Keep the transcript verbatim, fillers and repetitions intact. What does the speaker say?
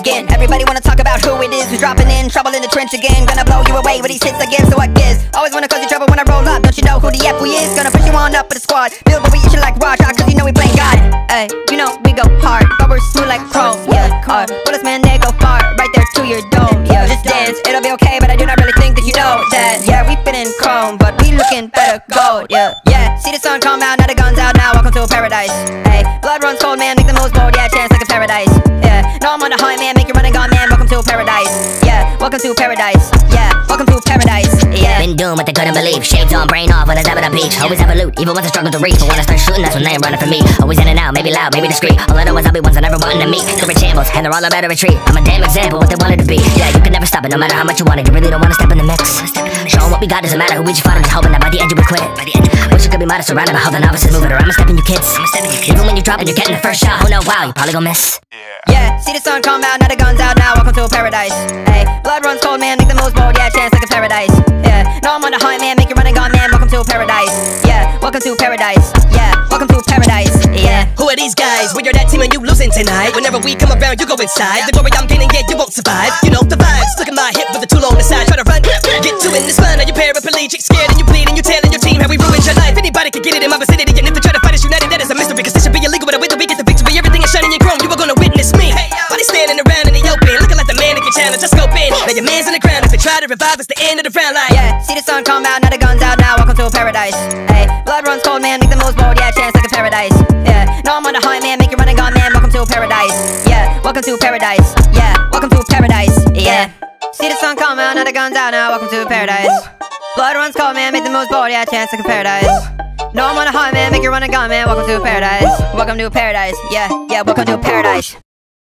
begin. Everybody wanna talk about who it is who's dropping in, trouble in the trench again. Gonna blow you away with these hits I give, so what gives? Always wanna cause you trouble when I roll up. Don't you know who the F we is? Gonna push you on up with the squad. Build what we issue like Raw Shot, cause you know we play God. Hey, you know we go hard, but we're smooth like chrome. Yeah, hard. Bullets, man, they go far, right there to your dome. Yeah, just dance, it'll be okay, but I do not really think that you know that. Yeah, we fit in chrome, but we looking better gold. Yeah, yeah. See the sun come out, now the guns out now. Welcome to a paradise. Hey, blood runs cold, man, make the most bold. Yeah, chance like a paradise. Yeah, no, I'm on the high, man, make you run and gone, man. Welcome to a paradise. Yeah, welcome to paradise. Yeah, welcome to paradise. Yeah. Been doing what they couldn't believe. Shades on, brain off when I dab at the beach. Always have a loot, even when I struggle to reach. But when I start shooting, that's when they ain't running for me. Always in and out, maybe loud, maybe discreet. All I know is I'll be ones I never wanted to meet. They're in shambles, and they're all about to retreat. I'm a damn example of what they wanted to be. Yeah, you can never stop it, no matter how much you want it. You really don't wanna step in the mix. Showing what we got doesn't matter who we just fought, and just hoping that by the end you would quit. Wish you could be modest surrounded by how the novices move it, or I'ma step in you kids. Even when you drop and you're getting the first shot, oh no, wow, you probably gon' miss. Yeah, see the sun come out, now the guns out now. Welcome to a paradise. Hey, blood runs cold, man, make the most bold. Yeah, chance like a paradise. Yeah, no, I'm on the high, man, make you run and gone, man. Welcome to a paradise. Yeah, welcome to paradise. Yeah, welcome to paradise. Yeah. Who are these guys? Well, you're that team and you losing tonight. Whenever we come around, you go inside. The glory I'm gaining, yeah, you won't survive. You know the vibes. Look at my hip with the tool on the side. Try to run, get two in the spine. Are you paraplegic? Scared and you bleed and you telling your team how we ruined your life. Anybody can get it in my vicinity, and if they try to fight us united, that is a mystery. Cause this should be illegal, but with the we get the victory. Everything is shining in chrome. You are gonna witness me. Why they standing around in the open, looking like the mannequin challenge? Just scope in. Now your man's in the ground. If they try to revive, it's the end of the round line. Yeah, see the sun come out, now the guns out now. Welcome to a paradise. Hey, blood runs cold, man, make the most bold. Yeah, chance like a paradise. Yeah, no, I'm on the high, man, make you run and gone, man. Welcome to a paradise. Yeah, welcome to paradise. Yeah, welcome to paradise. Yeah. See the sun come out, now the guns out now. Welcome to a paradise. Blood runs cold, man, make the most bold. Yeah, chance like a paradise. No, I'm on a high, man, make you run and gone, man. Welcome to a paradise. Welcome to a paradise. Yeah, yeah, welcome to a paradise.